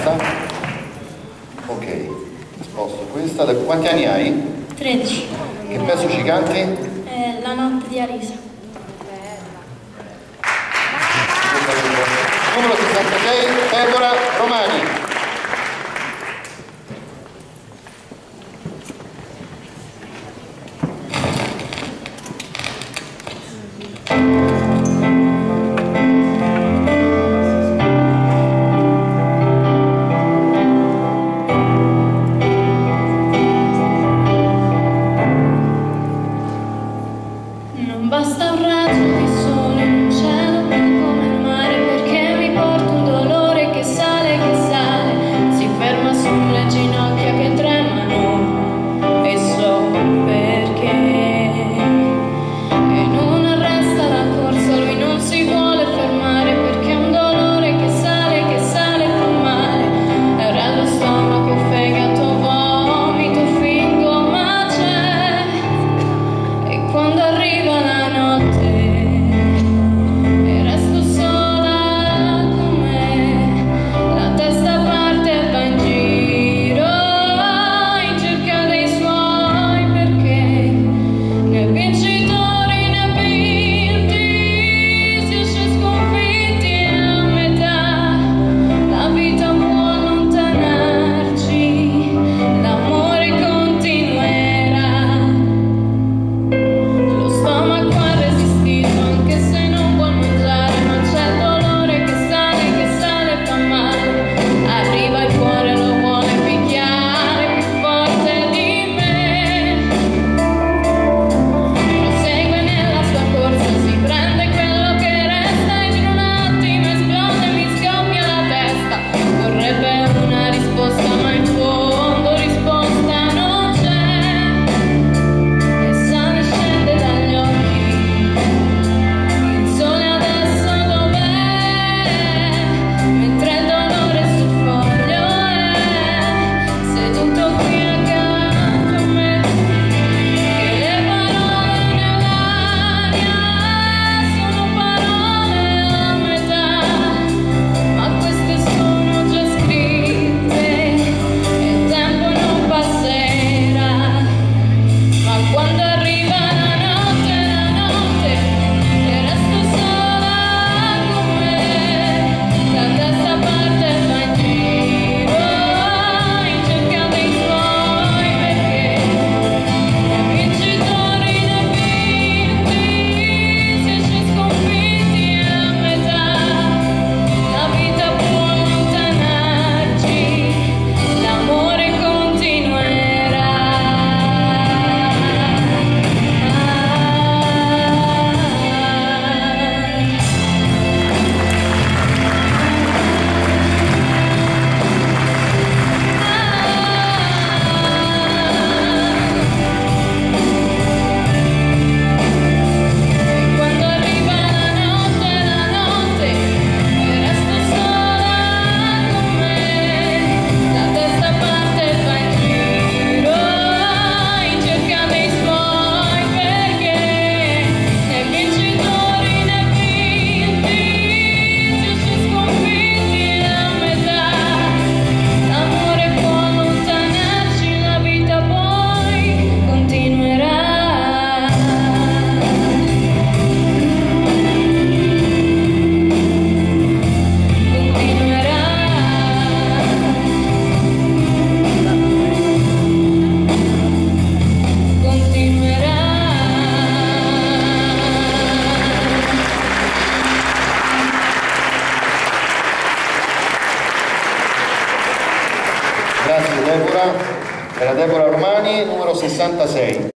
Basta. Ok, sposto questa. Quanti anni hai? 13. Che pezzo ci canti? La notte di Arisa. Numero 66, Deborah Romani. Non basta un raggio di sole in un cielo come il mare, perché mi porta un dolore che sale, si ferma sulle ginocchia che tremano e so perché. E non arresta la corsa, lui non si vuole fermare, perché è un dolore che sale, fa male. Era lo stomaco, fegato, vomito, fingo, ma c'è. E quando arriva la notte e resto sola con me, la testa parte e va in giro in cerca dei suoi, perché né vincitori né vinti si esce sconfitti a metà. La vita può allontanarci, l'amore continuerà. Lo stomaco ha resistito anche se non vuol mangiare, ma c'è il dolore che sale, fa male. Arriva il cuore, lo vuole picchiare più forte di me. Prosegue nella sua corsa, si prende quello che resta e in un attimo esplode, mi scoppia la testa. Vorrebbe una risposta, ma in fondo risposta non c'è. E sale, scende dagli occhi, il sole adesso dov'è? Mentre il dolore sul foglio è seduto qui accanto a me. Che le parole nell'aria sono parole a metà, ma queste sono già scritte e il tempo non passerà. Ma quando arriva la notte e resto sola con me, la testa parte e va in giro in cerca dei suoi, perché né vincitori né vinti si esce sconfitti a metà. La vita può allontanarci, l'amore continuerà. E quando arriva la notte e resto sola con me, la testa parte e va in giro in cerca dei suoi, perché né vincitori né vinti si esce sconfitti a metà. L'amore può allontanarci, la vita poi continuerà. Grazie Deborah. Era Deborah Romani, numero 66.